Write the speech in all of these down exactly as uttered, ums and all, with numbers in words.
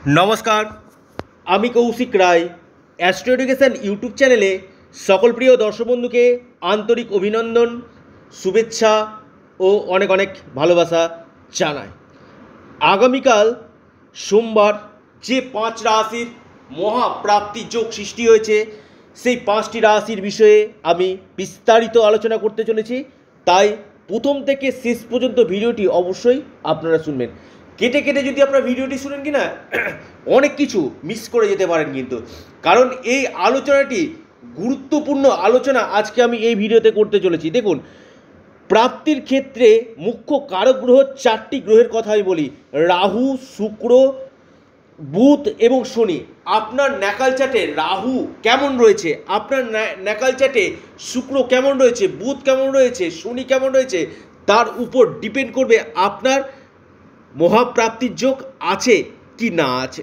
নমস্কার, আমি Koushik Roy. Astro education YouTube চ্যানেলে সকল প্রিয় দর্শক বন্ধুকে আন্তরিক অভিনন্দন, শুভেচ্ছা ও অনেক অনেক ভালোবাসা জানাই। আগামীকাল সোমবার যে পাঁচ রাশির মহাপ্রাপ্তি যোগ সৃষ্টি হয়েছে, সেই পাঁচটি রাশির বিষয়ে আমি বিস্তারিত আলোচনা করতে চলেছি। তাই প্রথম থেকে শেষ পর্যন্ত ভিডিওটি অবশ্যই আপনারা শুনবেন। কেটে কেটে যদি আপনারা ভিডিওটি শুনেন কি না, অনেক কিছু মিস করে যেতে পারেন কিন্তু, কারণ এই আলোচনাটি গুরুত্বপূর্ণ আলোচনা আজকে আমি এই ভিডিওতে করতে চলেছি। দেখুন, প্রাপ্তির ক্ষেত্রে মুখ্য কারক গ্রহ চারটি গ্রহের কথা আমি বলি: রাহু, শুক্র, বুধ এবং শনি। আপনার ন্যাকাল চার্টে রাহু কেমন রয়েছে, আপনার ন্যাকাল চার্টে শুক্র কেমন রয়েছে, বুধ কেমন রয়েছে, শনি কেমন রয়েছে, তার উপর ডিপেন্ড করবে আপনার মহাপ্রাপ্তির যোগ আছে কি না আছে।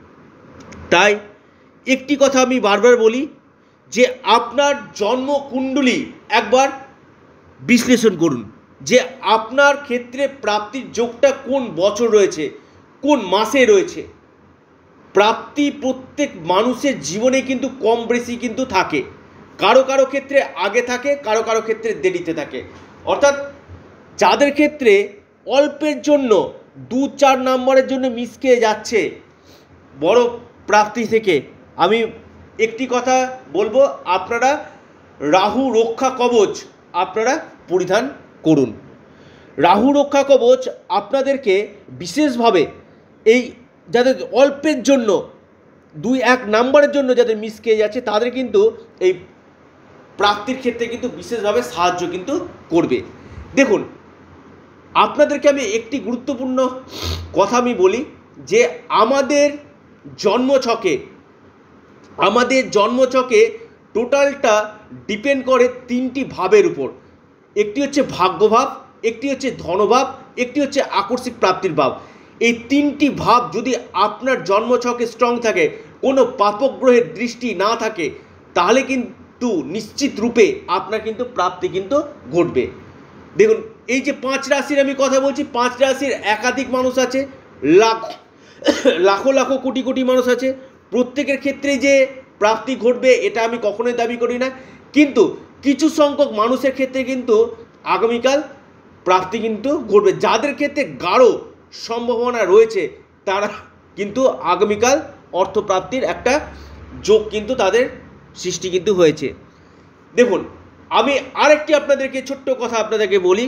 তাই একটি কথা আমি বারবার বলি যে আপনার জন্মকুণ্ডলী একবার বিশ্লেষণ করুন, যে আপনার ক্ষেত্রে প্রাপ্তির যোগটা কোন বছর রয়েছে, কোন মাসে রয়েছে। প্রাপ্তি প্রত্যেক মানুষের জীবনে কিন্তু কম বেশি কিন্তু থাকে, কারো কারো ক্ষেত্রে আগে থাকে, কারো কারো ক্ষেত্রে দেরিতে থাকে। অর্থাৎ যাদের ক্ষেত্রে অল্পের জন্য দু চার নম্বরের জন্য মিস খেয়ে যাচ্ছে বড় প্রাপ্তি থেকে, আমি একটি কথা বলবো, আপনারা রাহু রক্ষা কবচ আপনারা পরিধান করুন। রাহু রক্ষা কবচ আপনাদেরকে বিশেষভাবে এই যাদের অল্পের জন্য দুই এক নাম্বারের জন্য যাদের মিস খেয়ে যাচ্ছে, তাদের কিন্তু এই প্রাপ্তির ক্ষেত্রে কিন্তু বিশেষভাবে সাহায্য কিন্তু করবে। দেখুন, আপনাদেরকে আমি একটি গুরুত্বপূর্ণ কথা আমি বলি যে আমাদের জন্মছকে আমাদের জন্মছকে টোটালটা ডিপেন্ড করে তিনটি ভাবের উপর। একটি হচ্ছে ভাগ্যভাব, একটি হচ্ছে ধনভাব, একটি হচ্ছে আকস্মিক প্রাপ্তির ভাব। এই তিনটি ভাব যদি আপনার জন্মছকে স্ট্রং থাকে, কোনো পাপক গ্রহের দৃষ্টি না থাকে, তাহলে কিন্তু নিশ্চিত রূপে আপনার কিন্তু প্রাপ্তি কিন্তু ঘটবে। দেখুন, এই যে পাঁচ রাশির আমি কথা বলছি, পাঁচ রাশির একাধিক মানুষ আছে, লাখ লাখো লাখো কোটি কোটি মানুষ আছে। প্রত্যেকের ক্ষেত্রে যে প্রাপ্তি ঘটবে এটা আমি কখনোই দাবি করি না, কিন্তু কিছু সংখ্যক মানুষের ক্ষেত্রে কিন্তু আগামীকাল প্রাপ্তি কিন্তু ঘটবে। যাদের ক্ষেত্রে গাঢ় সম্ভাবনা রয়েছে তারা কিন্তু আগামীকাল অর্থপ্রাপ্তির একটা যোগ কিন্তু তাদের সৃষ্টি কিন্তু হয়েছে। দেখুন, আমি আরেকটি আপনাদেরকে ছোট্ট কথা আপনাদেরকে বলি।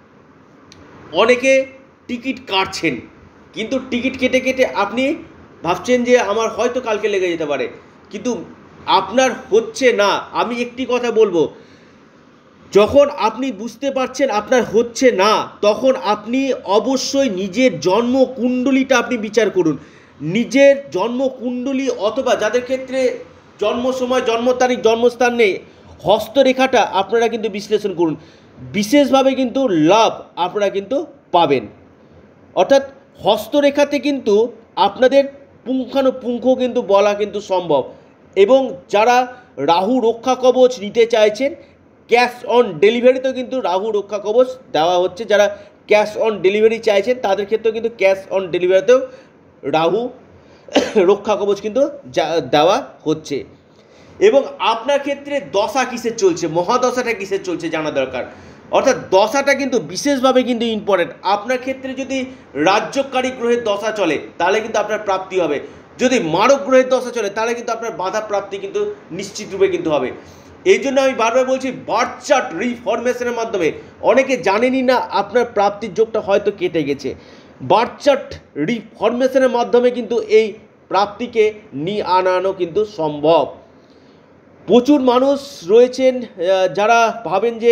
অনেকে টিকিট কাটছেন, কিন্তু টিকিট কেটে কেটে আপনি ভাবছেন যে আমার হয়তো কালকে লেগে যেতে পারে, কিন্তু আপনার হচ্ছে না। আমি একটি কথা বলবো, যখন আপনি বুঝতে পারছেন আপনার হচ্ছে না, তখন আপনি অবশ্যই নিজের জন্মকুণ্ডলীটা আপনি বিচার করুন। নিজের জন্মকুণ্ডলী অথবা যাদের ক্ষেত্রে জন্ম সময়, জন্ম তারিখ, জন্মস্থান নেই, হস্তরেখাটা আপনারা কিন্তু বিশ্লেষণ করুন। বিশেষভাবে কিন্তু লাভ আপনারা কিন্তু পাবেন। অর্থাৎ হস্তরেখাতে কিন্তু আপনাদের পুঙ্খানুপুঙ্খ কিন্তু বলা কিন্তু সম্ভব। এবং যারা রাহু রক্ষা কবচ নিতে চাইছেন, ক্যাশ অন ডেলিভারিতেও কিন্তু রাহু রক্ষা কবচ দেওয়া হচ্ছে। যারা ক্যাশ অন ডেলিভারি চাইছেন তাদের ক্ষেত্রেও কিন্তু ক্যাশ অন ডেলিভারিতেও রাহু রক্ষা কবচ কিন্তু দেওয়া হচ্ছে। এবং আপনার ক্ষেত্রে দশা কিসের চলছে, মহাদশাটা কিসের চলছে জানা দরকার। অর্থাৎ দশাটা কিন্তু বিশেষভাবে কিন্তু ইম্পর্টেন্ট। আপনার ক্ষেত্রে যদি রাজ্যকারী গ্রহের দশা চলে তাহলে কিন্তু আপনার প্রাপ্তি হবে, যদি মারক গ্রহের দশা চলে তাহলে কিন্তু আপনার বাধা প্রাপ্তি কিন্তু নিশ্চিত রূপে কিন্তু হবে। এই জন্য আমি বারবার বলছি, বার্থ চার্ট রিফরমেশনের মাধ্যমে, অনেকে জানেনই না আপনার প্রাপ্তির যোগটা হয়তো কেটে গেছে। বার্থ চার্ট রিফরমেশনের মাধ্যমে কিন্তু এই প্রাপ্তিকে নিয়ে আনানো কিন্তু সম্ভব। প্রচুর মানুষ রয়েছেন যারা ভাবেন যে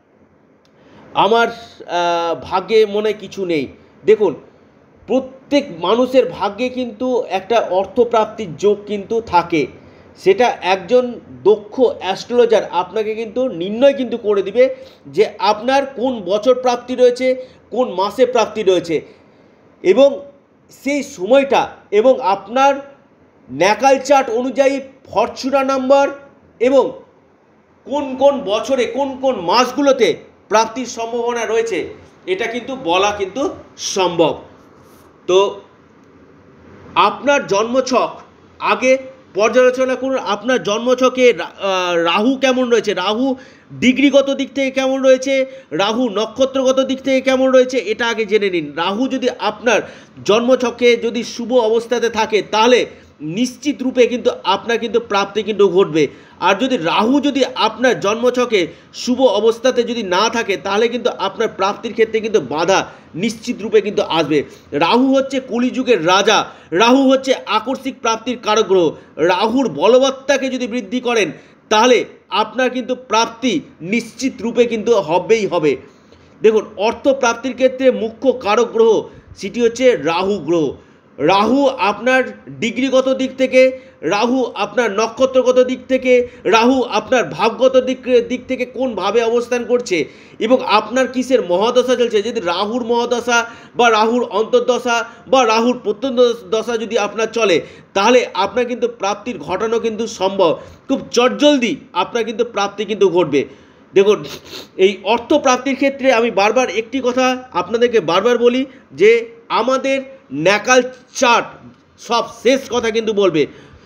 আমার ভাগ্যে মনে কিছু নেই। দেখুন, প্রত্যেক মানুষের ভাগ্যে কিন্তু একটা অর্থপ্রাপ্তির যোগ কিন্তু থাকে। সেটা একজন দক্ষ অ্যাস্ট্রোলজার আপনাকে কিন্তু নির্ণয় কিন্তু করে দিবে যে আপনার কোন বছর প্রাপ্তি রয়েছে, কোন মাসে প্রাপ্তি রয়েছে, এবং সেই সময়টা এবং আপনার ন্যাকাল চার্ট অনুযায়ী ফরচুনা নাম্বার এবং কোন কোন বছরে কোন কোন মাসগুলোতে প্রাপ্তির সম্ভাবনা রয়েছে, এটা কিন্তু বলা কিন্তু সম্ভব। তো আপনার জন্মছক আগে পর্যালোচনা করুন। আপনার জন্মছকে রাহু কেমন রয়েছে, রাহু ডিগ্রিগত দিক থেকে কেমন রয়েছে, রাহু নক্ষত্রগত দিক থেকে কেমন রয়েছে, এটা আগে জেনে নিন। রাহু যদি আপনার জন্মছকে যদি শুভ অবস্থাতে থাকে তাহলে নিশ্চিত রূপে কিন্তু আপনার কিন্তু প্রাপ্তি কিন্তু ঘটবে। আর যদি রাহু যদি আপনার জন্মছকে শুভ অবস্থাতে যদি না থাকে তাহলে কিন্তু আপনার প্রাপ্তির ক্ষেত্রে কিন্তু বাধা নিশ্চিত রূপে কিন্তু আসবে। রাহু হচ্ছে কলিযুগের রাজা, রাহু হচ্ছে আকস্মিক প্রাপ্তির কারক গ্রহ। রাহুর বলবত্তাকে যদি বৃদ্ধি করেন তাহলে আপনার কিন্তু প্রাপ্তি নিশ্চিত রূপে কিন্তু হবেই হবে। দেখুন, অর্থ প্রাপ্তির ক্ষেত্রে মুখ্য কারক গ্রহ সেটি হচ্ছে রাহু গ্রহ। রাহু আপনার ডিগ্রিগত দিক থেকে, রাহু আপনার নক্ষত্রগত দিক থেকে, রাহু আপনার ভাবগত দিক দিক থেকে কোনভাবে অবস্থান করছে এবং আপনার কিসের মহাদশা চলছে। যদি রাহুর মহাদশা বা রাহুর অন্তর্দশা বা রাহুর প্রত্যন্ত দশা যদি আপনার চলে তাহলে আপনার কিন্তু প্রাপ্তির ঘটানো কিন্তু সম্ভব। খুব চটজলদি আপনার কিন্তু প্রাপ্তি কিন্তু ঘটবে। দেখুন, এই অর্থ প্রাপ্তির ক্ষেত্রে আমি বারবার একটি কথা আপনাদেরকে বারবার বলি যে আমাদের ন্যাকাল চার্ট সব শেষ কথা কিন্তু বলবে।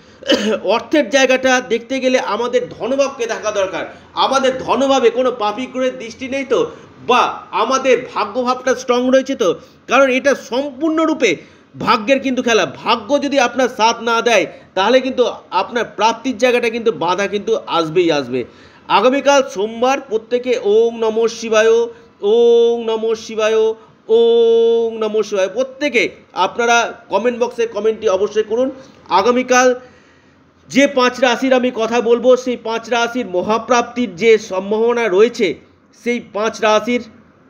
অর্থের জায়গাটা দেখতে গেলে আমাদের ধনভাবকে দেখা দরকার। আমাদের ধনভাবে কোনো পাপী গ্রহের দৃষ্টি নেই তো, বা আমাদের ভাগ্যভাবটা স্ট্রং রয়েছে তো, কারণ এটা সম্পূর্ণরূপে ভাগ্যের কিন্তু খেলা। ভাগ্য যদি আপনার সাথ না দেয় তাহলে কিন্তু আপনার প্রাপ্তির জায়গাটা কিন্তু বাধা কিন্তু আসবেই আসবে। আগামীকাল সোমবার প্রত্যেকে ওম নমঃ শিবায়, ওম নমঃ শিবায়, ওম নমঃ শিবায় প্রত্যেকে আপনারা কমেন্ট বক্সে কমেন্টটি অবশ্যই করুন। আগামীকাল যে পাঁচ রাশির আমি কথা বলবো সেই পাঁচ রাশির মহাপ্রাপ্তির যে সম্ভাবনা রয়েছে সেই পাঁচ রাশির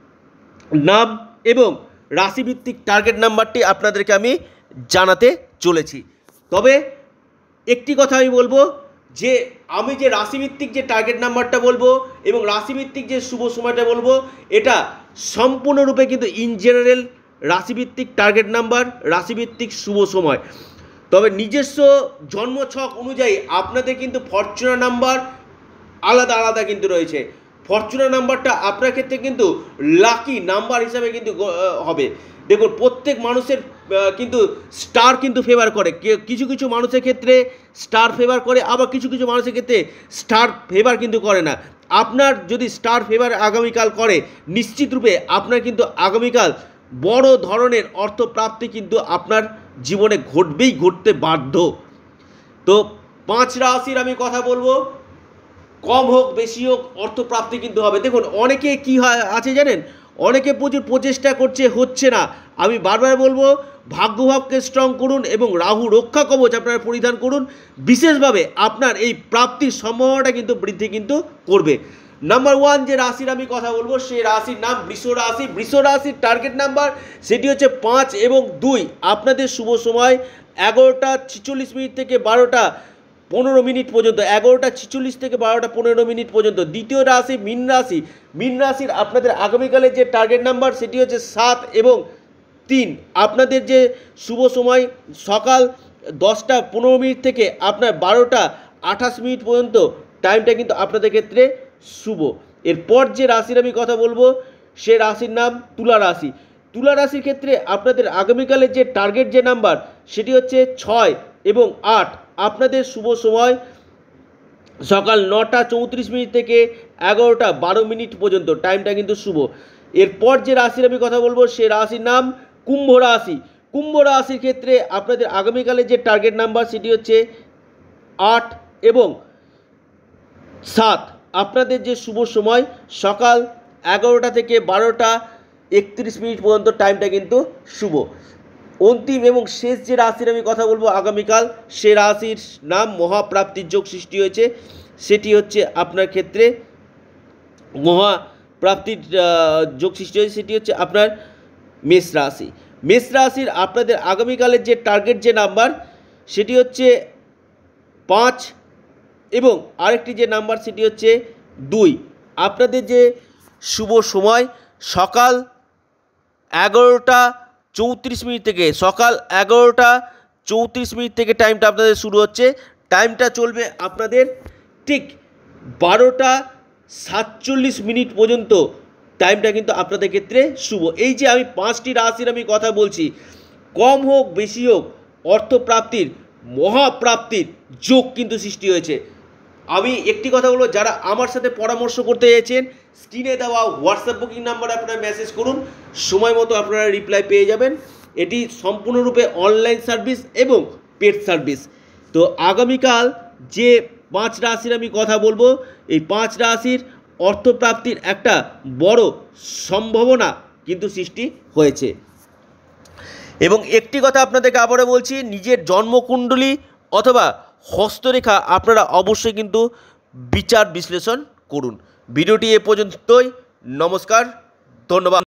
নাম এবং রাশিভিত্তিক টার্গেট নাম্বারটি আপনাদেরকে আমি জানাতে চলেছি। তবে একটি কথা আমি বলবো যে আমি যে রাশিভিত্তিক যে টার্গেট নাম্বারটা বলবো এবং রাশিভিত্তিক যে শুভ সময়টা বলবো এটা সম্পূর্ণরূপে কিন্তু ইন জেনারেল রাশিভিত্তিক টার্গেট নাম্বার, রাশিভিত্তিক শুভ সময়। তবে নিজস্ব জন্মছক অনুযায়ী আপনাদের কিন্তু ফরচুনার নাম্বার আলাদা আলাদা কিন্তু রয়েছে। ফরচুনার নাম্বারটা আপনার ক্ষেত্রে কিন্তু লাকি নাম্বার হিসাবে কিন্তু হবে। দেখুন, প্রত্যেক মানুষের কিন্তু স্টার কিন্তু ফেভার করে, কিছু কিছু মানুষের ক্ষেত্রে স্টার ফেভার করে, আবার কিছু কিছু মানুষের ক্ষেত্রে স্টার ফেভার কিন্তু করে না। আপনার যদি স্টার ফেভার আগামীকাল করে নিশ্চিত রূপে আপনার কিন্তু আগামীকাল বড় ধরনের অর্থপ্রাপ্তি কিন্তু আপনার জীবনে ঘটবেই, ঘটতে বাধ্য। তো পাঁচ রাশির আমি কথা বলবো, কম হোক বেশি হোক অর্থপ্রাপ্তি কিন্তু হবে। দেখুন, অনেকে কি হয় আছে জানেন, অনেকে প্রচুর প্রচেষ্টা করছে, হচ্ছে না। আমি বারবার বলবো ভাগ্যভাবকে স্ট্রং করুন এবং রাহু রক্ষা কবচ আপনারা পরিধান করুন। বিশেষভাবে আপনার এই প্রাপ্তির সম্ভাবনাটা কিন্তু বৃদ্ধি কিন্তু করবে। নাম্বার ওয়ান যে রাশির আমি কথা বলবো সেই রাশির নাম বৃষ রাশি। বৃষ রাশির টার্গেট নাম্বার সেটি হচ্ছে পাঁচ এবং দুই। আপনাদের শুভ সময় এগারোটা ছিচল্লিশ মিনিট থেকে বারোটা পনেরো মিনিট পর্যন্ত, এগারোটা ছিচল্লিশ থেকে বারোটা পনেরো মিনিট পর্যন্ত। দ্বিতীয় রাশি মীন রাশি। মীন রাশির আপনাদের আগামীকালের যে টার্গেট নাম্বার সেটি হচ্ছে সাত এবং তিন। আপনাদের যে শুভ সময় সকাল দশটা পনেরো মিনিট থেকে আপনার বারোটা আঠাশ মিনিট পর্যন্ত টাইমটা কিন্তু আপনাদের ক্ষেত্রে শুভ। এরপর যে রাশির আমি কথা বলবো সে রাশির নাম তুলা রাশি। তুলা রাশির ক্ষেত্রে আপনাদের আগামীকালের যে টার্গেট যে নাম্বার সেটি হচ্ছে ছয় এবং আট। আপনাদের শুভ সময় সকাল নটা চৌত্রিশ মিনিট থেকে এগারোটা বারো মিনিট পর্যন্ত টাইমটা কিন্তু শুভ। এরপর যে রাশির আমি কথা বলবো সে রাশির নাম কুম্ভ রাশি। কুম্ভ রাশির ক্ষেত্রে আপনাদের আগামীকালের যে টার্গেট নাম্বার সেটি হচ্ছে আট এবং সাত। আপনাদের যে শুভ সময় সকাল এগারোটা থেকে বারোটা একত্রিশ মিনিট পর্যন্ত টাইমটা কিন্তু শুভ। অন্তিম এবং শেষ যে রাশির আমি কথা বলবো আগামীকাল সে রাশির নাম মহাপ্রাপ্তির যোগ সৃষ্টি হয়েছে, সেটি হচ্ছে আপনার ক্ষেত্রে মহাপ্রাপ্তির যোগ সৃষ্টি হয়েছে সেটি হচ্ছে আপনার মেষ রাশি। মেষ রাশির আপনাদের আগামীকালের যে টার্গেট যে নাম্বার সেটি হচ্ছে পাঁচ এবং আরেকটি যে নাম্বার সেটি হচ্ছে দুই। আপনাদের যে শুভ সময় সকাল এগারোটা চৌত্রিশ মিনিট থেকে সকাল এগারোটা চৌত্রিশ মিনিট থেকে টাইমটা আপনাদের শুরু হচ্ছে। টাইমটা চলবে আপনাদের ঠিক বারোটা সাতচল্লিশ মিনিট পর্যন্ত টাইমটা কিন্তু আপনাদের ক্ষেত্রে শুভ। এই যে আমি পাঁচটি রাশির আমি কথা বলছি, কম হোক বেশি হোক অর্থপ্রাপ্তির মহাপ্রাপ্তির যোগ কিন্তু সৃষ্টি হয়েছে। আমি একটি কথা বলবো, যারা আমার সাথে পরামর্শ করতে চাইছেন স্ক্রিনে দেওয়া হোয়াটসঅ্যাপ বুকিং নাম্বারে আপনারা মেসেজ করুন, সময় মতো আপনারা রিপ্লাই পেয়ে যাবেন। এটি সম্পূর্ণরূপে অনলাইন সার্ভিস এবং পেড সার্ভিস। তো আগামীকাল যে পাঁচ রাশির আমি কথা বলবো, এই পাঁচ রাশির অর্থপ্রাপ্তির একটা বড় সম্ভাবনা কিন্তু সৃষ্টি হয়েছে। এবং একটি কথা আপনাদেরকে আবারও বলছি, নিজের জন্মকুণ্ডলী অথবা হস্তরেখা আপনারা অবশ্যই কিন্তু বিচার বিশ্লেষণ করুন। ভিডিওটি এ পর্যন্তই। নমস্কার, ধন্যবাদ।